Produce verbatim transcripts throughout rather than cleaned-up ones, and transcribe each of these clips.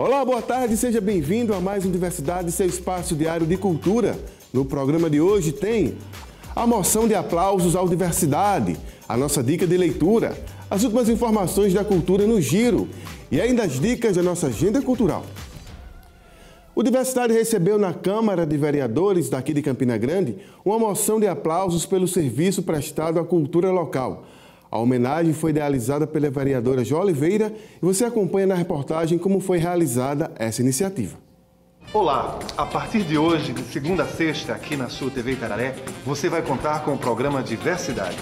Olá, boa tarde, seja bem-vindo a mais um Diversidade, seu espaço diário de cultura. No programa de hoje tem a moção de aplausos ao Diversidade, a nossa dica de leitura, as últimas informações da cultura no giro e ainda as dicas da nossa agenda cultural. O Diversidade recebeu na Câmara de Vereadores daqui de Campina Grande uma moção de aplausos pelo serviço prestado à cultura local. A homenagem foi idealizada pela vereadora Jo Oliveira e você acompanha na reportagem como foi realizada essa iniciativa. Olá! A partir de hoje, de segunda a sexta, aqui na sua T V Itararé, você vai contar com o programa Diversidade.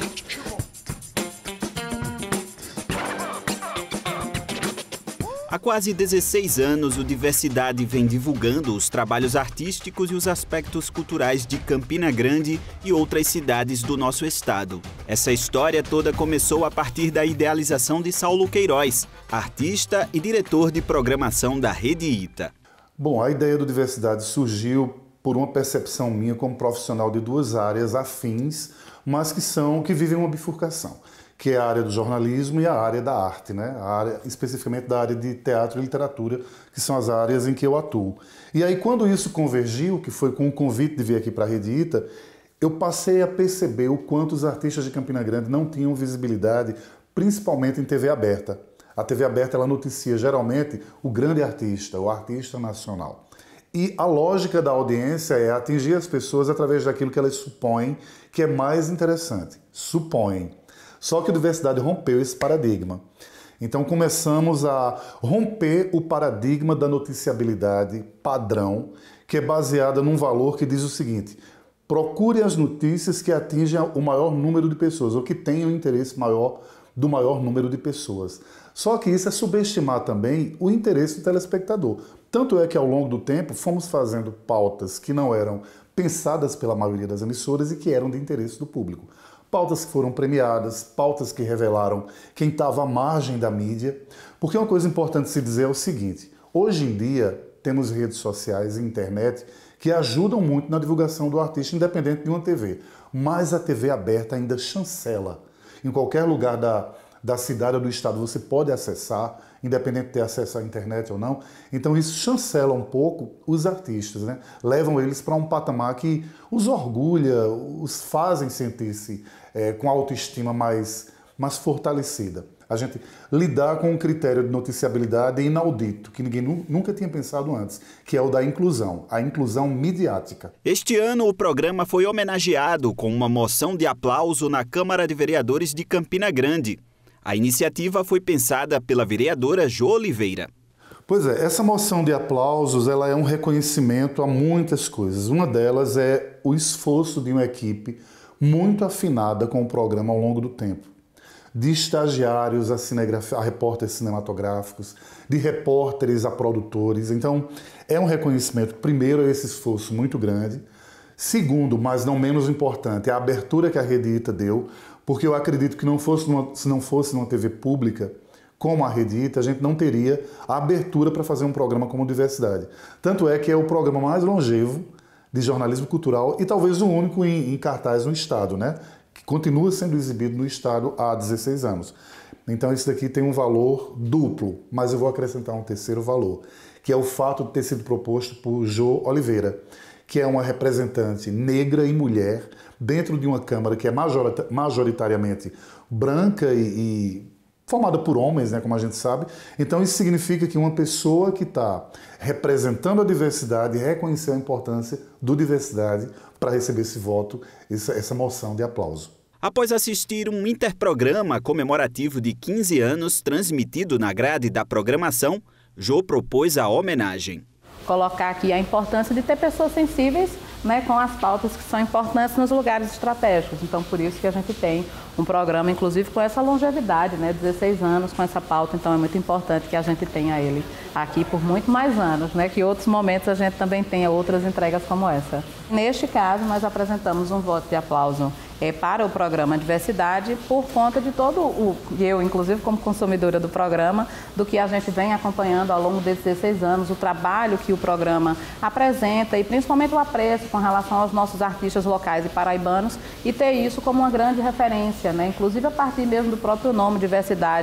Há quase dezesseis anos, o Diversidade vem divulgando os trabalhos artísticos e os aspectos culturais de Campina Grande e outras cidades do nosso estado. Essa história toda começou a partir da idealização de Saulo Queiroz, artista e diretor de programação da Rede Ita. Bom, a ideia do Diversidade surgiu por uma percepção minha como profissional de duas áreas afins, mas que são que vivem uma bifurcação, que é a área do jornalismo e a área da arte, né? A área, especificamente da área de teatro e literatura, que são as áreas em que eu atuo. E aí, quando isso convergiu, que foi com o convite de vir aqui para a Rede Ita, eu passei a perceber o quanto os artistas de Campina Grande não tinham visibilidade, principalmente em T V aberta. A T V aberta, ela noticia geralmente o grande artista, o artista nacional. E a lógica da audiência é atingir as pessoas através daquilo que elas supõem que é mais interessante. Supõem. Só que a Diversidade rompeu esse paradigma. Então começamos a romper o paradigma da noticiabilidade padrão, que é baseada num valor que diz o seguinte: procure as notícias que atinjam o maior número de pessoas, ou que tenham interesse maior do maior número de pessoas. Só que isso é subestimar também o interesse do telespectador. Tanto é que ao longo do tempo fomos fazendo pautas que não eram pensadas pela maioria das emissoras e que eram de interesse do público. Pautas que foram premiadas, pautas que revelaram quem estava à margem da mídia. Porque uma coisa importante se dizer é o seguinte: hoje em dia temos redes sociais e internet que ajudam muito na divulgação do artista, independente de uma T V. Mas a T V aberta ainda chancela. Em qualquer lugar da, da cidade ou do estado você pode acessar, independente de ter acesso à internet ou não. Então isso chancela um pouco os artistas, né? Levam eles para um patamar que os orgulha, os fazem sentir-se é, com a autoestima mais, mais fortalecida. A gente lidar com um critério de noticiabilidade inaudito, que ninguém nu nunca tinha pensado antes, que é o da inclusão, a inclusão midiática. Este ano, o programa foi homenageado com uma moção de aplauso na Câmara de Vereadores de Campina Grande. A iniciativa foi pensada pela vereadora Jo Oliveira. Pois é, essa moção de aplausos ela é um reconhecimento a muitas coisas. Uma delas é o esforço de uma equipe muito afinada com o programa ao longo do tempo. De estagiários a, cinegraf... a repórteres cinematográficos, de repórteres a produtores. Então, é um reconhecimento, primeiro, a esse esforço muito grande. Segundo, mas não menos importante, a abertura que a Rede Ita deu, porque eu acredito que não fosse numa, se não fosse numa T V pública como a Rede Ita, a gente não teria a abertura para fazer um programa como Diversidade. Tanto é que é o programa mais longevo de jornalismo cultural e talvez o único em, em cartaz no estado, né? Que continua sendo exibido no estado há dezesseis anos. Então isso daqui tem um valor duplo, mas eu vou acrescentar um terceiro valor, que é o fato de ter sido proposto por Jo Oliveira, que é uma representante negra e mulher dentro de uma Câmara que é majoritariamente branca e, e formada por homens, né, como a gente sabe. Então isso significa que uma pessoa que está representando a diversidade reconheceu a importância do Diversidade para receber esse voto, essa, essa moção de aplauso. Após assistir um interprograma comemorativo de quinze anos transmitido na grade da programação, Jo propôs a homenagem. Colocar aqui a importância de ter pessoas sensíveis, né, com as pautas que são importantes nos lugares estratégicos. Então, por isso que a gente tem um programa, inclusive, com essa longevidade, né, dezesseis anos com essa pauta. Então, é muito importante que a gente tenha ele aqui por muito mais anos, né, que em outros momentos a gente também tenha outras entregas como essa. Neste caso, nós apresentamos um voto de aplauso é, para o programa Diversidade por conta de todo o, eu, inclusive, como consumidora do programa, do que a gente vem acompanhando ao longo desses dezesseis anos, o trabalho que o programa apresenta e principalmente o apreço com relação aos nossos artistas locais e paraibanos e ter isso como uma grande referência, né? Inclusive a partir mesmo do próprio nome Diversidade, o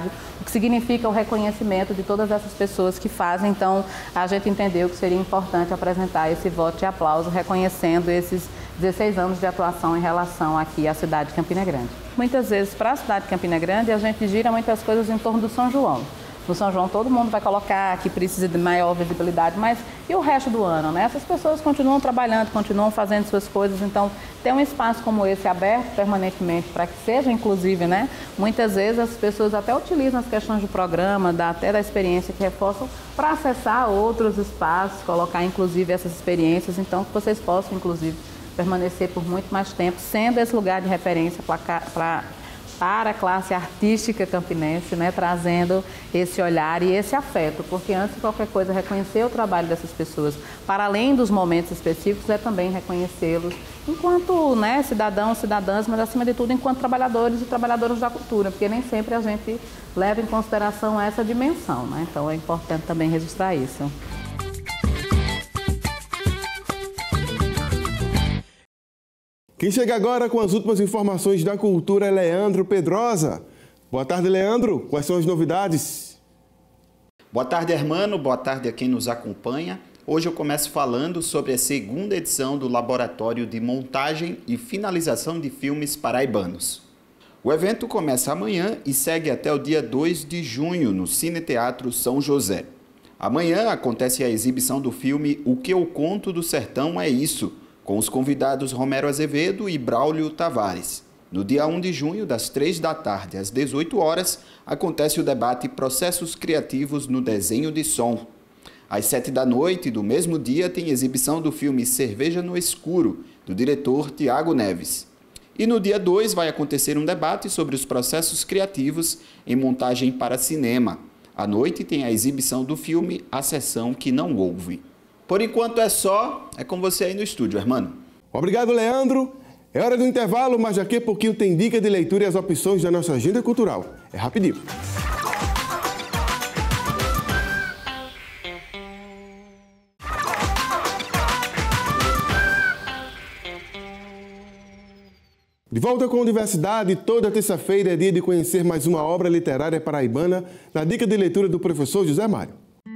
que significa o reconhecimento de todas essas pessoas que fazem. Então, a gente entendeu que seria importante apresentar esse voto de aplauso, reconhecendo esses dezesseis anos de atuação em relação aqui à cidade de Campina Grande. Muitas vezes, para a cidade de Campina Grande, a gente gira muitas coisas em torno do São João. No São João todo mundo vai colocar que precisa de maior visibilidade, mas e o resto do ano, né? Essas pessoas continuam trabalhando, continuam fazendo suas coisas, então ter um espaço como esse aberto permanentemente para que seja inclusive, né? Muitas vezes as pessoas até utilizam as questões do programa, da, até da experiência que reforçam, para acessar outros espaços, colocar inclusive essas experiências, então que vocês possam inclusive permanecer por muito mais tempo, sendo esse lugar de referência para para a classe artística campinense, né, trazendo esse olhar e esse afeto, porque antes de qualquer coisa, reconhecer o trabalho dessas pessoas, para além dos momentos específicos, é também reconhecê-los enquanto, né, cidadãos, cidadãs, mas acima de tudo enquanto trabalhadores e trabalhadoras da cultura, porque nem sempre a gente leva em consideração essa dimensão, né? Então é importante também registrar isso. Quem chega agora com as últimas informações da cultura é Leandro Pedrosa. Boa tarde, Leandro. Quais são as novidades? Boa tarde, Hermano. Boa tarde a quem nos acompanha. Hoje eu começo falando sobre a segunda edição do Laboratório de Montagem e Finalização de Filmes Paraibanos. O evento começa amanhã e segue até o dia dois de junho no Cine Teatro São José. Amanhã acontece a exibição do filme O Que Eu Conto do Sertão é Isso, com os convidados Romero Azevedo e Braulio Tavares. No dia um de junho, das três da tarde às dezoito horas, acontece o debate Processos Criativos no Desenho de Som. Às sete da noite do mesmo dia, tem exibição do filme Cerveja no Escuro, do diretor Tiago Neves. E no dia dois vai acontecer um debate sobre os processos criativos em montagem para cinema. À noite tem a exibição do filme A Sessão que Não Houve. Por enquanto é só, é com você aí no estúdio, Hermano. Obrigado, Leandro. É hora do intervalo, mas daqui a pouquinho tem dica de leitura e as opções da nossa agenda cultural. É rapidinho. De volta com a Universidade, toda terça-feira é dia de conhecer mais uma obra literária paraibana na dica de leitura do professor José Mário.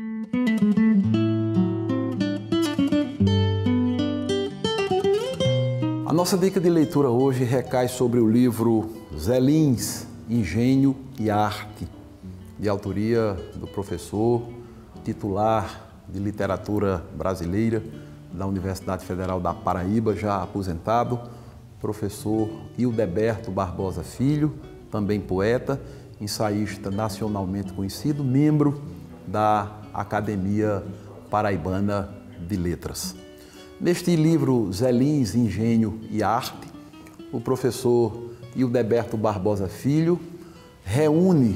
A nossa dica de leitura hoje recai sobre o livro Zé Lins, Engenho e Arte, de autoria do professor titular de literatura brasileira da Universidade Federal da Paraíba, já aposentado, professor Hildeberto Barbosa Filho, também poeta, ensaísta nacionalmente conhecido, membro da Academia Paraibana de Letras. Neste livro, Zé Lins, Engenho e Arte, o professor Hildeberto Barbosa Filho reúne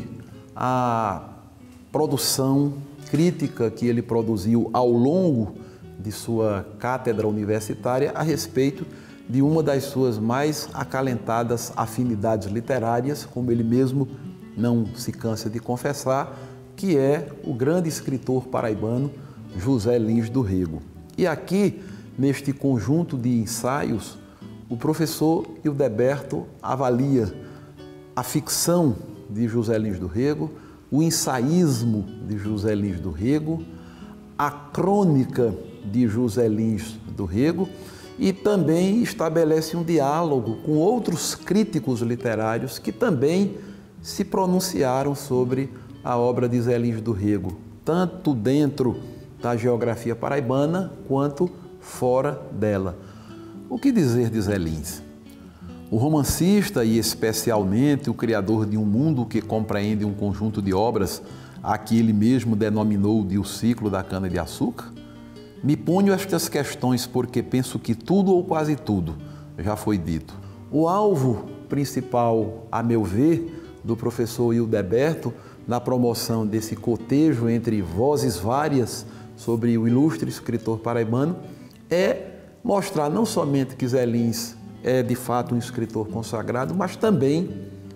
a produção crítica que ele produziu ao longo de sua cátedra universitária a respeito de uma das suas mais acalentadas afinidades literárias, como ele mesmo não se cansa de confessar, que é o grande escritor paraibano José Lins do Rego. E aqui, neste conjunto de ensaios, o professor Hildeberto avalia a ficção de José Lins do Rego, o ensaísmo de José Lins do Rego, a crônica de José Lins do Rego e também estabelece um diálogo com outros críticos literários que também se pronunciaram sobre a obra de Zé Lins do Rego, tanto dentro da geografia paraibana quanto fora dela. O que dizer de Zé Lins? O romancista e especialmente o criador de um mundo que compreende um conjunto de obras a que ele mesmo denominou de O Ciclo da Cana-de-Açúcar? Me ponho estas questões porque penso que tudo ou quase tudo já foi dito. O alvo principal, a meu ver, do professor Hildeberto na promoção desse cotejo entre vozes várias sobre o ilustre escritor paraibano é mostrar não somente que Zé Lins é de fato um escritor consagrado, mas também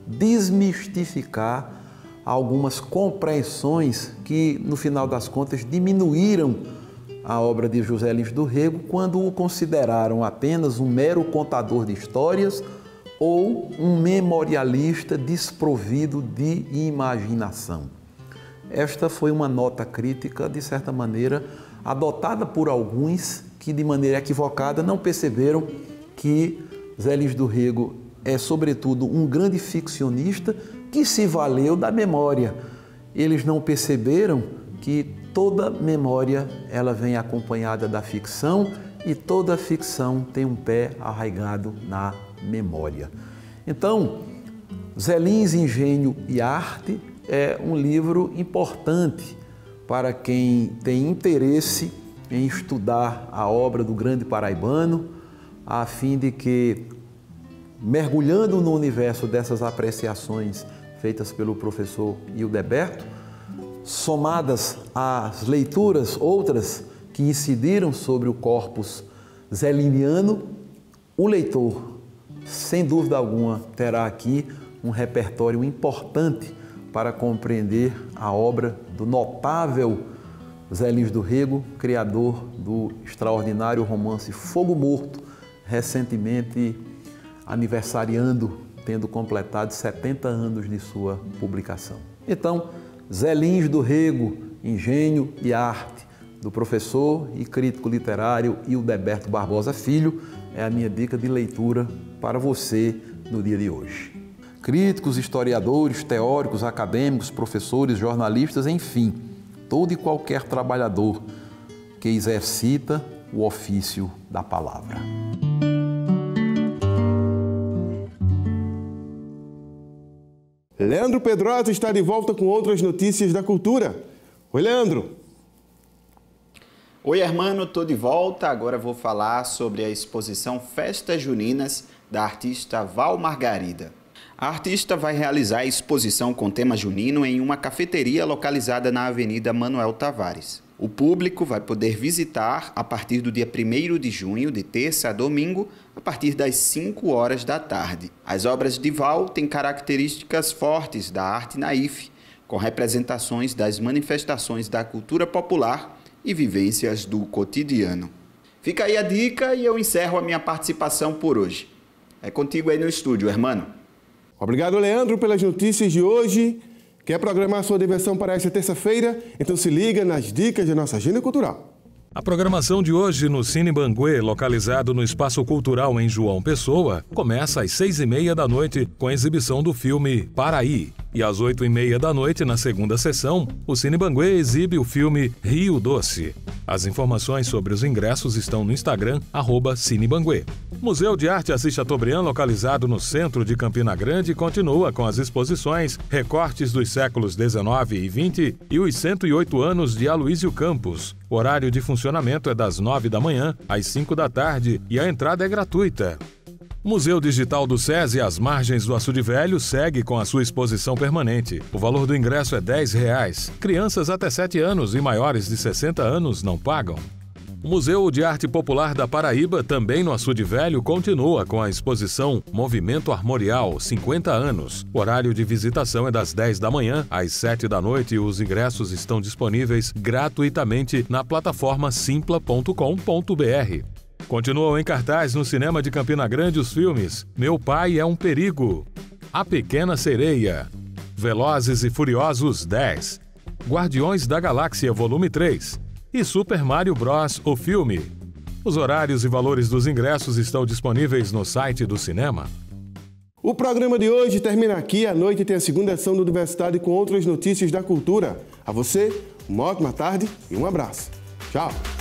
desmistificar algumas compreensões que, no final das contas, diminuíram a obra de José Lins do Rego quando o consideraram apenas um mero contador de histórias ou um memorialista desprovido de imaginação. Esta foi uma nota crítica, de certa maneira, adotada por alguns que, de maneira equivocada, não perceberam que Zé Lins do Rego é, sobretudo, um grande ficcionista que se valeu da memória. Eles não perceberam que toda memória ela vem acompanhada da ficção e toda ficção tem um pé arraigado na memória. Então, Zé Lins, Engenho e Arte é um livro importante para quem tem interesse em estudar a obra do grande paraibano, a fim de que, mergulhando no universo dessas apreciações feitas pelo professor Hildeberto, somadas às leituras outras que incidiram sobre o corpus zeliniano, o leitor, sem dúvida alguma, terá aqui um repertório importante para compreender a obra do notável Zé Lins do Rego, criador do extraordinário romance Fogo Morto, recentemente aniversariando, tendo completado setenta anos de sua publicação. Então, Zé Lins do Rego, Engenho e Arte, do professor e crítico literário Hildeberto Barbosa Filho, é a minha dica de leitura para você no dia de hoje. Críticos, historiadores, teóricos, acadêmicos, professores, jornalistas, enfim, todo e qualquer trabalhador que exercita o ofício da palavra. Leandro Pedrosa está de volta com outras notícias da cultura. Oi, Leandro. Oi, Hermano, estou de volta. Agora vou falar sobre a exposição Festas Juninas da artista Val Margarida. A artista vai realizar a exposição com tema junino em uma cafeteria localizada na Avenida Manuel Tavares. O público vai poder visitar a partir do dia primeiro de junho, de terça a domingo, a partir das cinco horas da tarde. As obras de Val têm características fortes da arte naif, com representações das manifestações da cultura popular e vivências do cotidiano. Fica aí a dica e eu encerro a minha participação por hoje. É contigo aí no estúdio, Hermano. Obrigado, Leandro, pelas notícias de hoje. Quer programar sua diversão para esta terça-feira? Então se liga nas dicas da nossa agenda cultural. A programação de hoje no Cine Banguê, localizado no Espaço Cultural em João Pessoa, começa às seis e meia da noite com a exibição do filme Paraí. E às oito e meia da noite, na segunda sessão, o Cine Banguê exibe o filme Rio Doce. As informações sobre os ingressos estão no Instagram, arroba Cine Banguê. Museu de Arte Assis Chateaubriand, localizado no centro de Campina Grande, continua com as exposições Recortes dos séculos dezenove e vinte e os cento e oito anos de Aloísio Campos. O horário de funcionamento é das nove da manhã às cinco da tarde e a entrada é gratuita. Museu Digital do SESI, às margens do Açude Velho, segue com a sua exposição permanente. O valor do ingresso é dez reais. Crianças até sete anos e maiores de sessenta anos não pagam. O Museu de Arte Popular da Paraíba, também no Açude Velho, continua com a exposição Movimento Armorial, cinquenta anos. O horário de visitação é das dez da manhã às sete da noite e os ingressos estão disponíveis gratuitamente na plataforma simpla ponto com ponto br. Continuam em cartaz no cinema de Campina Grande os filmes Meu Pai é um Perigo, A Pequena Sereia, Velozes e Furiosos dez, Guardiões da Galáxia Volume três e Super Mario Bros. O filme. Os horários e valores dos ingressos estão disponíveis no site do cinema. O programa de hoje termina aqui. À noite tem a segunda edição do Universidade com outras notícias da cultura. A você, uma ótima tarde e um abraço. Tchau!